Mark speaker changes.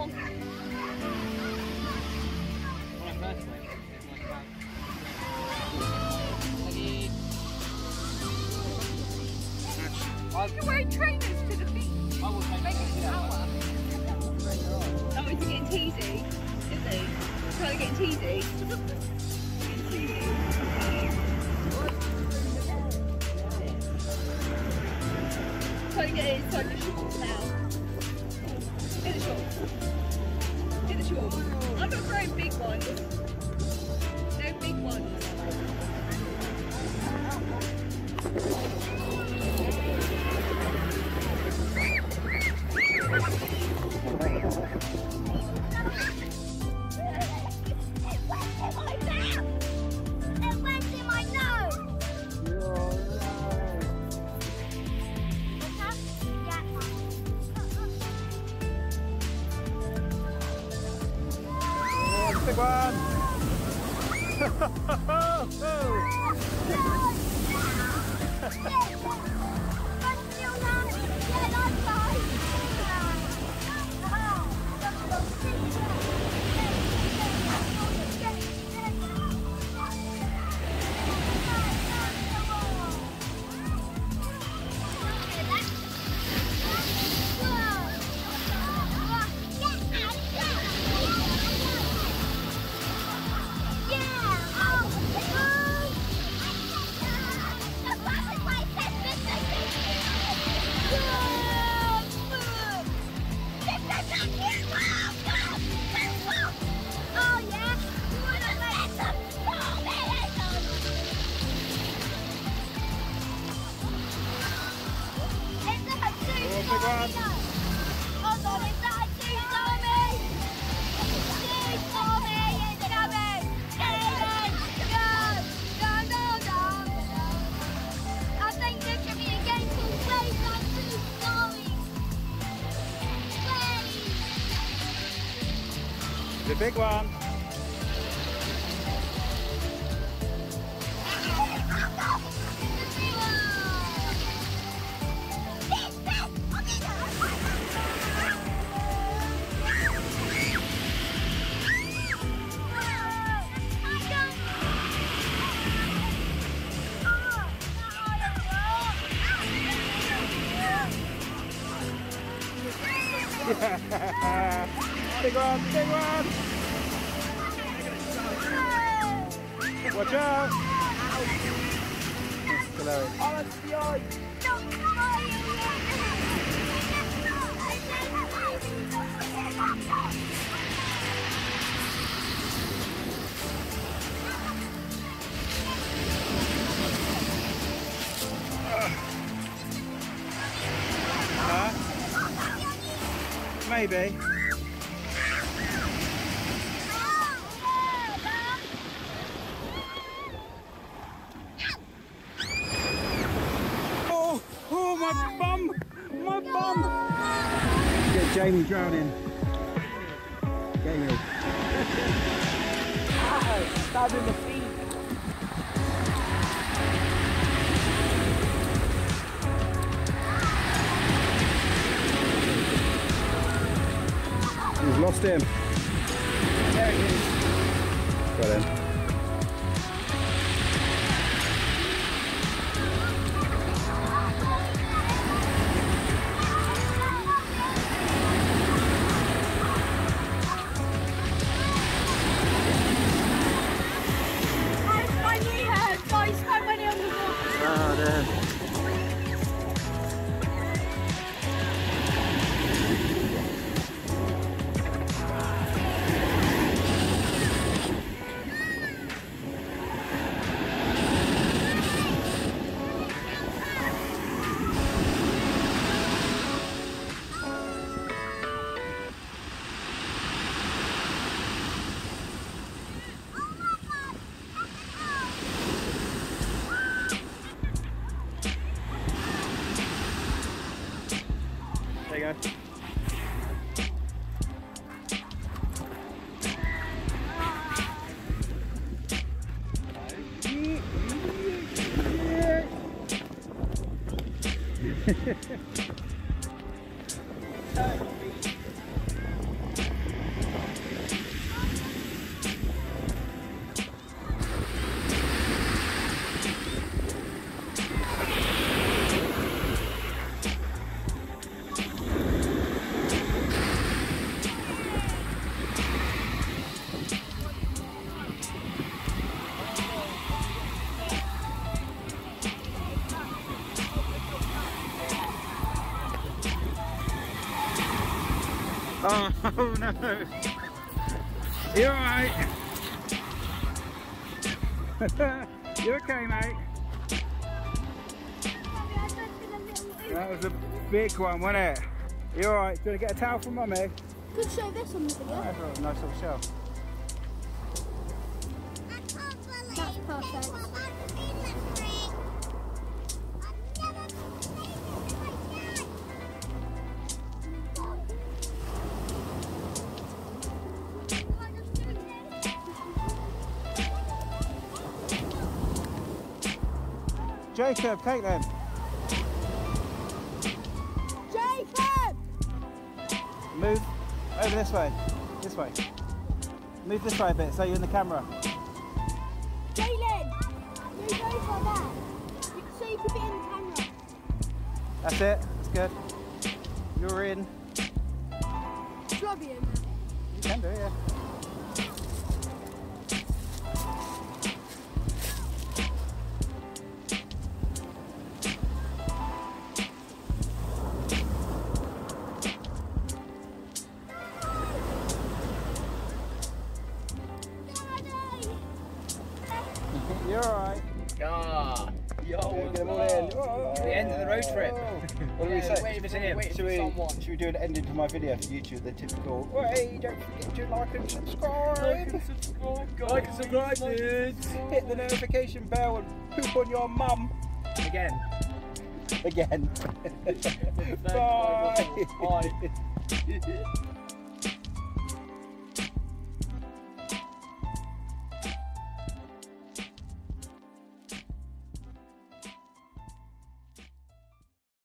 Speaker 1: You're wearing trainers to the beach. I will make it an hour. Oh, is he getting teasy? Is he? Trying to get teasy? Trying to get inside the shorts now. In the shorts. In the shorts. I'm not throwing big ones. No big ones.
Speaker 2: Big one! The big one. Big one, big one! Watch out! Hello. Oh, that's the eye! Maybe. Oh, my bum! My bum! Get Jamie drowning. Jamie.
Speaker 3: Ow, stab in the feet.
Speaker 2: We've lost him.
Speaker 3: There he is.
Speaker 2: Got him.
Speaker 1: My knee hurts, so I smacked my knee on the wall.
Speaker 2: Oh, no. There you go. Oh no! You alright? You okay, mate? That was a big one, wasn't it? You alright? Do you want to get a towel from Mummy?
Speaker 1: Could show this on the video.
Speaker 2: Oh, that's a nice little shell.
Speaker 1: That's perfect.
Speaker 2: Jacob, take them.
Speaker 1: Jacob!
Speaker 2: Move over this way. This way. Move this way a bit so you're in the camera.
Speaker 1: Jalen! Move over there. So you can be in the camera.
Speaker 2: That's it. That's good. You're in.
Speaker 1: Shall I be in there?
Speaker 2: You can do, yeah. You're alright.
Speaker 3: Ah, yo,
Speaker 2: Get them all in.
Speaker 3: the end of the road trip.
Speaker 2: What do we say?
Speaker 3: Wait
Speaker 2: Should we do an ending to my video for YouTube? The typical, hey, don't forget to like and subscribe.
Speaker 3: Like and subscribe, dudes.
Speaker 2: Hit the notification bell and poop on your mum.
Speaker 3: Again.
Speaker 2: Again.
Speaker 3: Bye.
Speaker 2: Bye.